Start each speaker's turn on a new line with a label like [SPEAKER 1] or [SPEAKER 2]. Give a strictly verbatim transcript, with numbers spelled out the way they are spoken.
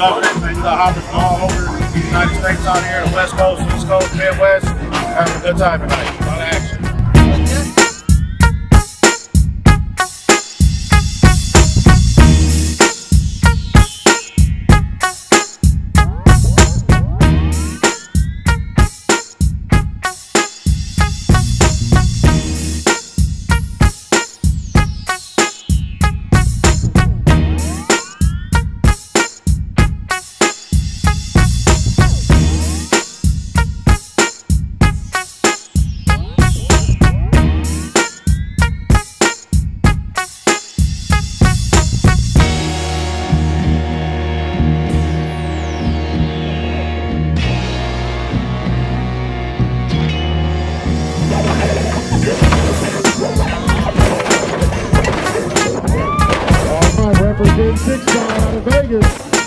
[SPEAKER 1] loving it. Man, you got hoppers from all over the United States out here, the West Coast, East Coast, Midwest. Having a good time tonight. A lot of action.
[SPEAKER 2] Represent six out of Vegas.